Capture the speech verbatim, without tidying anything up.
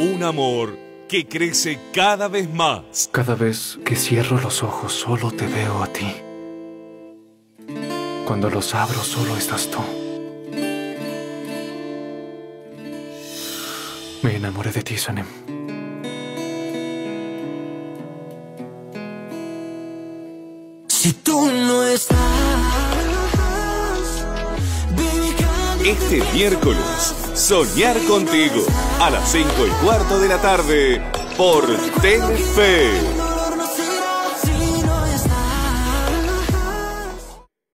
Un amor que crece cada vez más. Cada vez que cierro los ojos solo te veo a ti. Cuando los abro solo estás tú. Me enamoré de ti, Sanem. Si tú no estás, baby, Este miércoles, Soñar Contigo, a las cinco y cuarto de la tarde, por Telefe.